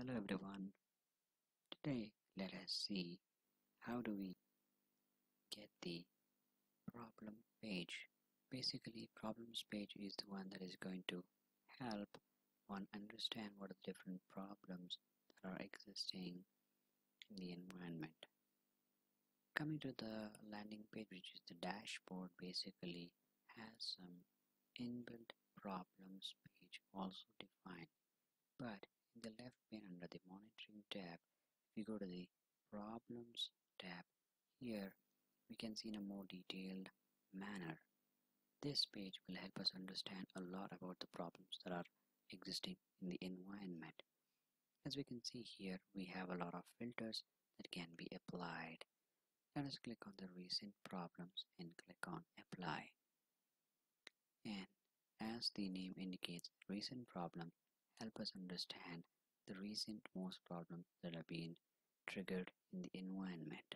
Hello everyone. Today let us see how do we get the problem page. Basically, problems page is the one that is going to help one understand what are the different problems that are existing in the environment. Coming to the landing page, which is the dashboard, basically has some inbuilt problems page also defined. But in the left pane under the monitoring tab, if you go to the problems tab, here we can see in a more detailed manner. This page will help us understand a lot about the problems that are existing in the environment. As we can see here, we have a lot of filters that can be applied. Let us click on the recent problems and click on apply. And as the name indicates, recent problems help us understand the recent most problems that are being triggered in the environment.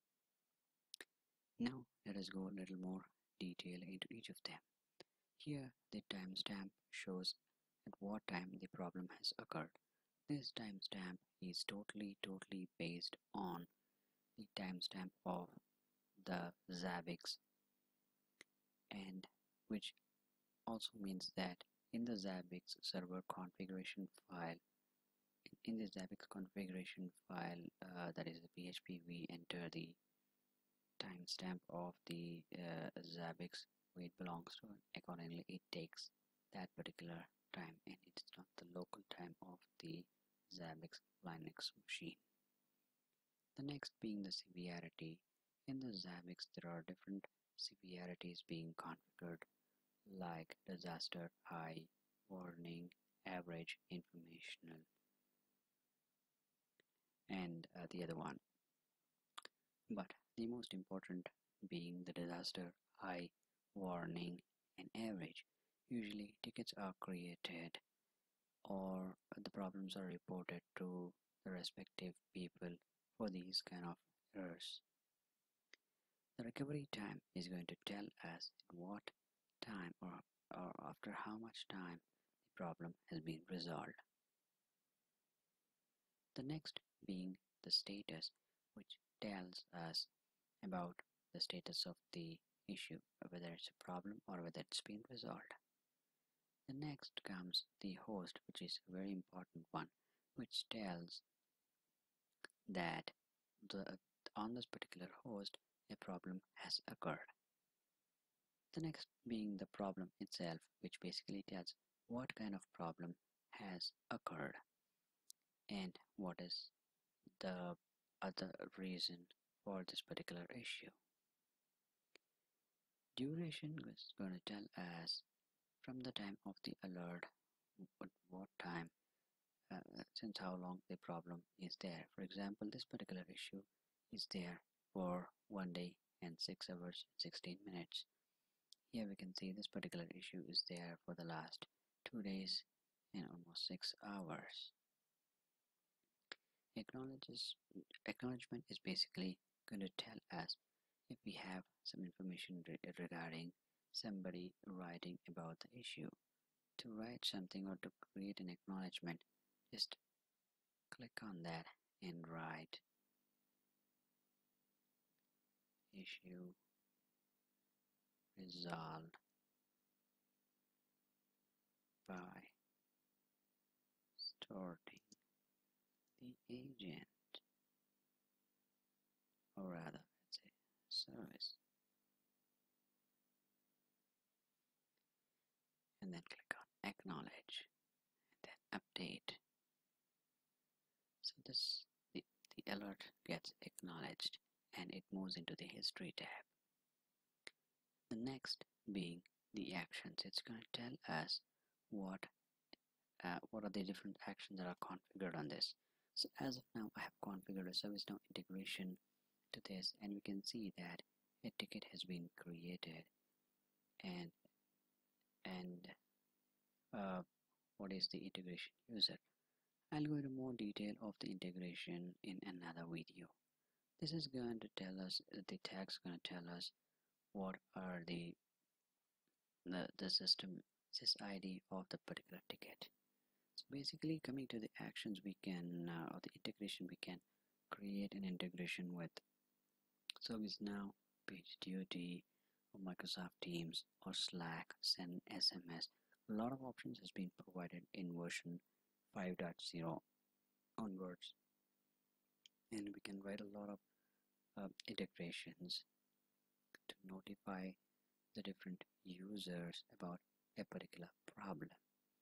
Now let us go a little more detail into each of them. Here the timestamp shows at what time the problem has occurred. This timestamp is totally based on the timestamp of the Zabbix, and which also means that in the Zabbix server configuration file, in the Zabbix configuration file, that is the PHP, we enter the timestamp of the Zabbix where it belongs to, and accordingly it takes that particular time, and it's not the local time of the Zabbix Linux machine. The next being the severity. In the Zabbix there are different severities being configured, like disaster, high, warning, average, informational, and the other one. But the most important being the disaster, high, warning, and average. Usually tickets are created or the problems are reported to the respective people for these kind of errors. The recovery time is going to tell us at what time or after how much time the problem has been resolved. The next being the status, which tells us about the status of the issue, whether it's a problem or whether it's been resolved. The next comes the host, which is a very important one, which tells that on this particular host a problem has occurred. The next being the problem itself, which basically tells what kind of problem has occurred and what is the other reason for this particular issue. Duration is going to tell us from the time of the alert what time, since how long the problem is there. For example, this particular issue is there for 1 day and 6 hours and 16 minutes. Here we can see this particular issue is there for the last 2 days and almost 6 hours. Acknowledgement is basically going to tell us if we have some information regarding somebody writing about the issue. To write something or to create an acknowledgement, just click on that and write issue resolved by starting the agent, or rather let's say service, and then click on acknowledge and then update. So this the alert gets acknowledged and it moves into the history tab. The next being the actions. It's going to tell us what are the different actions that are configured on this. So as of now I have configured a ServiceNow integration to this, and we can see that a ticket has been created, and what is the integration user. I'll go into more detail of the integration in another video. This is going to tell us, the tag's going to tell us what are the system sys ID of the particular ticket. So basically, coming to the actions, we can or the integration, we can create an integration with ServiceNow, PagerDuty, or Microsoft Teams, or Slack, send SMS. A lot of options has been provided in version 5.0 onwards, and we can write a lot of integrations to notify the different users about a particular problem.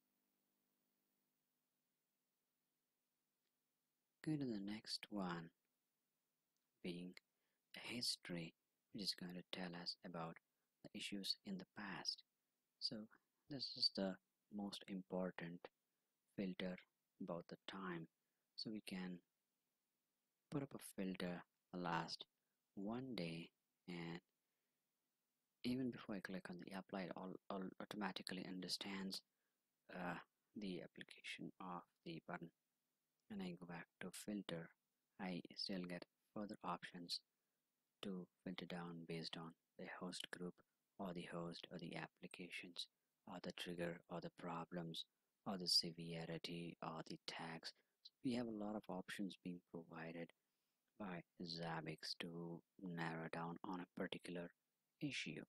Go to the next one, being a history, which is going to tell us about the issues in the past. So this is the most important filter about the time. So we can put up a filter last 1 day, and even before I click on the apply, it all automatically understands the application of the button. When I go back to filter, I still get further options to filter down based on the host group, or the host, or the applications, or the trigger, or the problems, or the severity, or the tags. So we have a lot of options being provided by Zabbix to narrow down on a particular issue.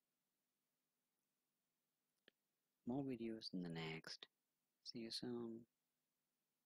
More videos in the next. See you soon.